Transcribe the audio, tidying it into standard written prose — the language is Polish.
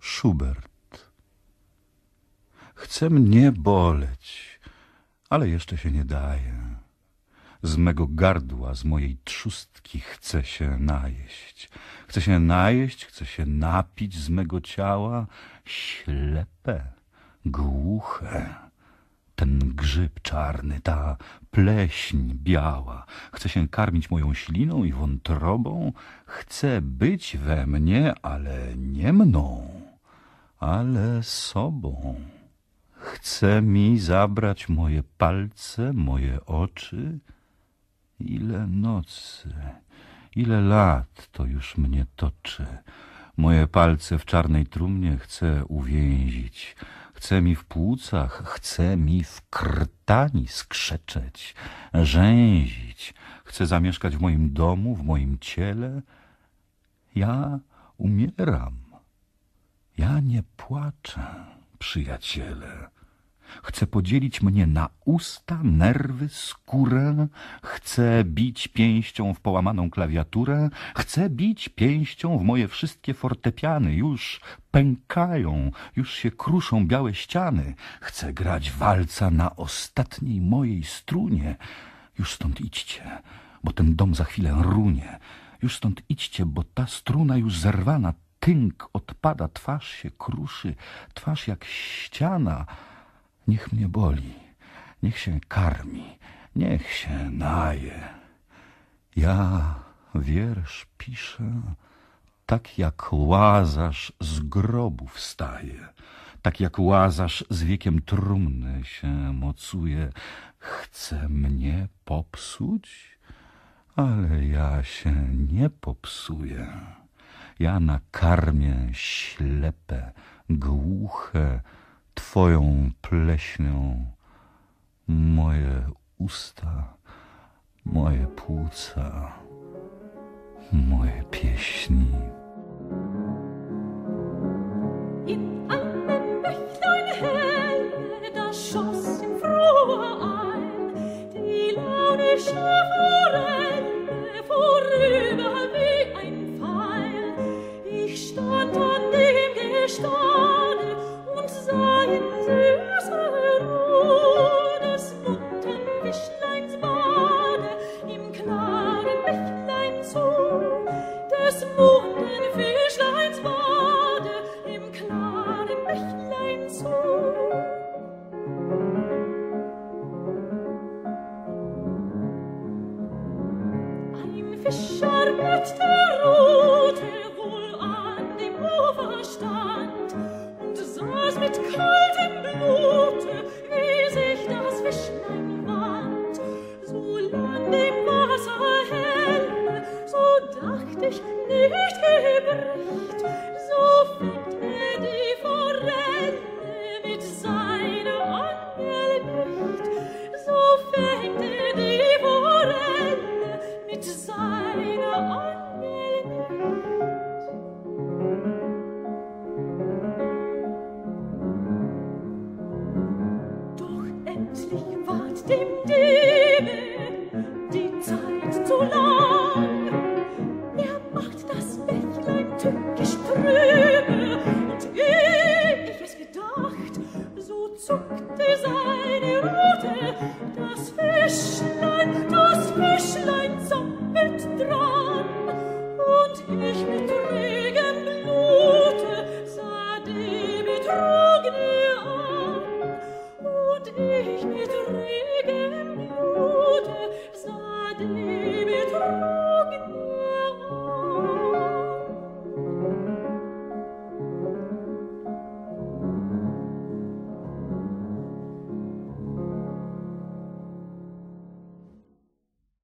Schubert. Chce mnie boleć, ale jeszcze się nie daje. Z mego gardła, z mojej trzustki chce się najeść. Chce się najeść, chce się napić z mego ciała. Ślepe, głuche. Ten grzyb czarny, ta pleśń biała. Chce się karmić moją śliną i wątrobą. Chce być we mnie, ale nie mną, ale sobą. Chce mi zabrać moje palce, moje oczy. Ile nocy, ile lat to już mnie toczy. Moje palce w czarnej trumnie chce uwięzić. Chce mi w płucach, chce mi w krtani skrzeczeć, rzęzić. Chce zamieszkać w moim domu, w moim ciele. Ja umieram. Ja nie płaczę, przyjaciele. Chce podzielić mnie na usta, nerwy, skórę. Chce bić pięścią w połamaną klawiaturę. Chce bić pięścią w moje wszystkie fortepiany. Już pękają, już się kruszą białe ściany. Chce grać walca na ostatniej mojej strunie. Już stąd idźcie, bo ten dom za chwilę runie. Już stąd idźcie, bo ta struna już zerwana. Tynk odpada, twarz się kruszy, twarz jak ściana. Niech mnie boli, niech się karmi, niech się naje. Ja wiersz piszę, tak jak Łazarz z grobu wstaje, tak jak Łazarz z wiekiem trumny się mocuje. Chce mnie popsuć, ale ja się nie popsuję. Ja nakarmię ślepe, głuche, twoją pleśnią moje usta, moje płuca, moje pieśni. In einem Bächlein helle, da schoss im Frohe ein, die launische Forelle vorüber wie ein Pfeil. Ich stand an dem Gestade und sah in süße Ruhe des bunten Fischleins Bade im klaren Bächlein zu, des bunten Fischleins Bade im klaren Bächlein zu. Ein Fischer mit der Rute wohl an dem Ufer stand und saß mit kaltem Blute, wie sich das Fischlein wand. So lang dem Wasser helle, so dacht ich nicht, er bricht, so fängt die Forelle mit seiner Angel nicht, so fängt die Forelle mit seiner Angel nicht. Doch endlich ward dem Diebe die Zeit zu lang. Er macht das Bächlein tückisch trübe, und ehe ich es gedacht, so zuckte seine Rute, das Fischlein